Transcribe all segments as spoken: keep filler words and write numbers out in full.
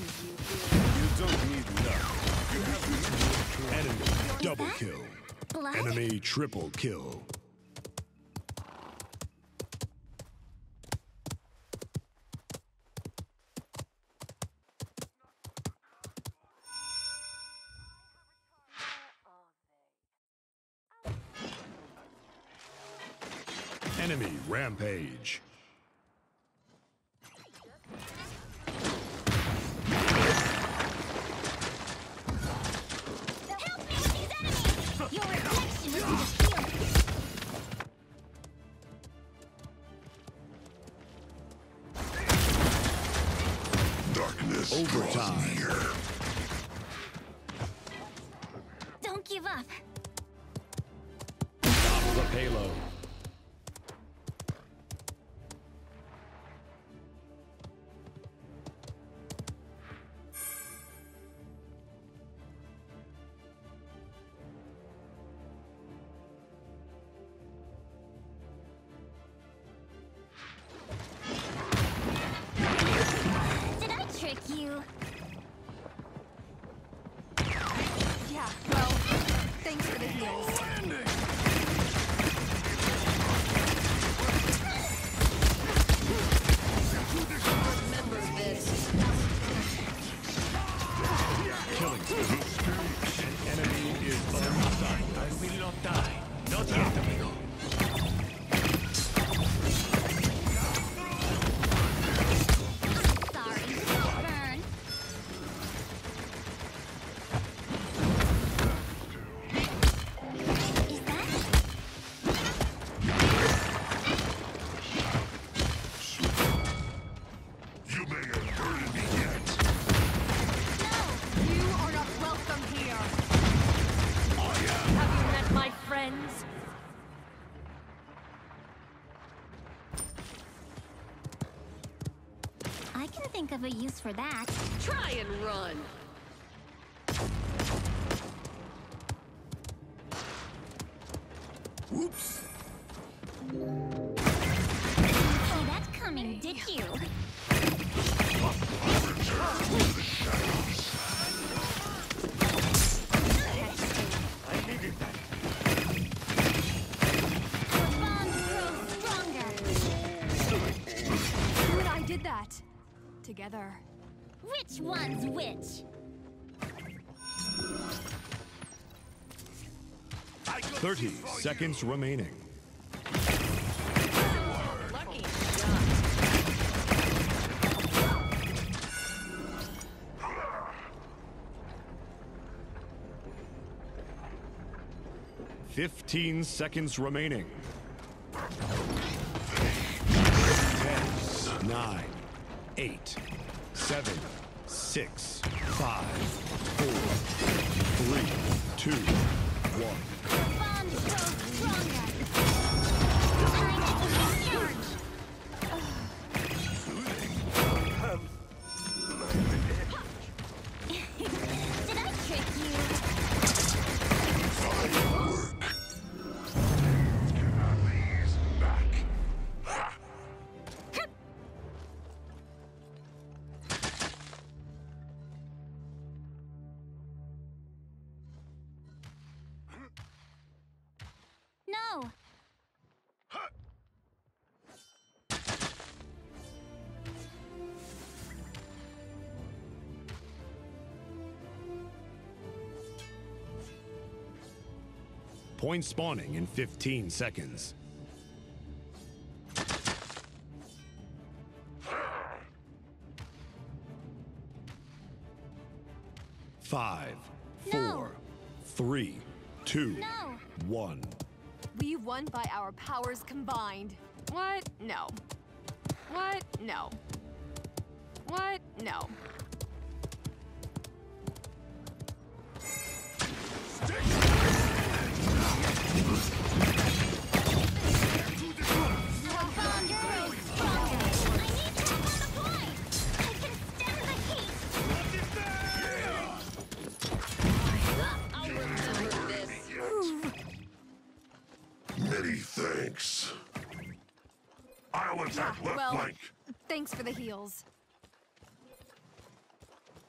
You don't need luck. You have Enemy double kill. Blood? Enemy triple kill. Enemy rampage. Help me with these enemies! Your reflection is in the field. Darkness Overtime. draws near. Don't give up. Stop the payload. Did I trick you? Yeah, well, thanks for the heals. Remember this. Killing spree. An enemy is unsighted. I will not die. Not yet, amigo. Sorry, don't burn. Is that? You may have heard me yet. You are not welcome here. Have you met my friends? I can think of a use for that. Try and run. Whoops. See that coming, did you? I needed that. Your bond grows stronger. You and I did that. Together. Which one's which? Thirty seconds remaining. Lucky Fifteen seconds remaining. Ten, nine, eight, seven, six, five, four, three, two, one. Your bond grows stronger. Time to recharge. Did I trick you? He's back. Ha! No. Point spawning in fifteen seconds. Five, No. four, three, two, No. one. We won by our powers combined. What? No. What? No. What? No. Your bond grows stronger. I need to on the point. I can stand the heat. I'll remember this. Many thanks. I'll attack left Well, flank. thanks for the heals.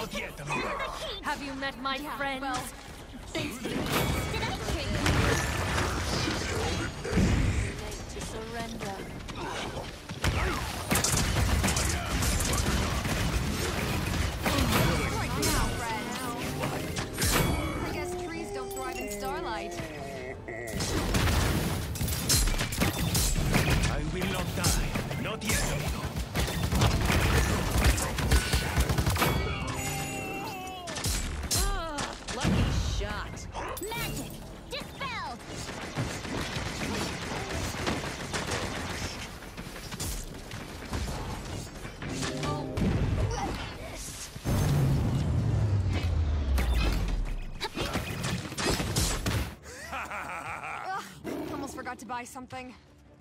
Not yet, amigo. Have you met my Yeah, friends? well, Thanks to me. Did I trick Late to surrender. right now, friend. I guess trees don't thrive in starlight. I will not die. Not yet, amigo. Ah, lucky shot. magic? Dispelled! Ugh, almost forgot to buy something.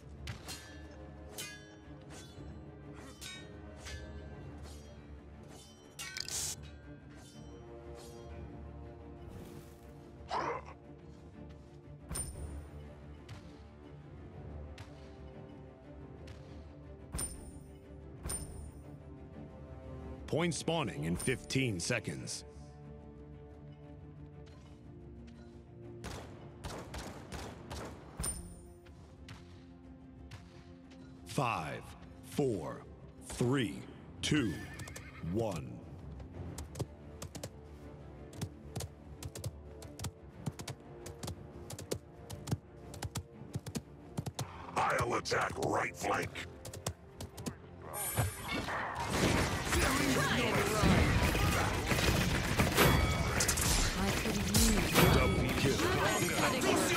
Point spawning in fifteen seconds. Five, four, three, two, one. I'll attack right flank. Try and run. I could use Double kill. I'm getting